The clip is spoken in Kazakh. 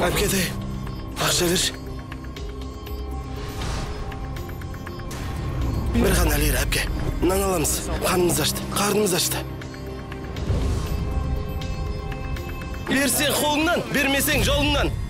Әпке де, ақша берші. Bir ғана лир, әпке. Нан аламыз. Қанымыз ашты, қарнымыз ашты. Берсең қолыңнан, бермесең жолыңнан.